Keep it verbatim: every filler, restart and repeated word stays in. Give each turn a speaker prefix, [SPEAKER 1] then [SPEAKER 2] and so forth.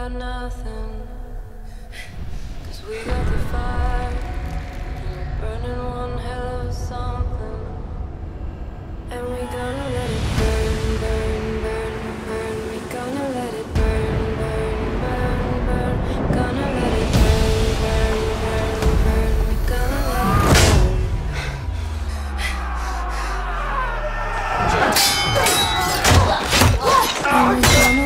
[SPEAKER 1] got nothing. Cause we got the fire, and we're burning one hell of something. And we gonna let it burn, burn, burn, burn. We gonna let it burn, burn, burn, burn. Gonna let it burn, burn, burn, burn. We gonna let it burn. And we gonna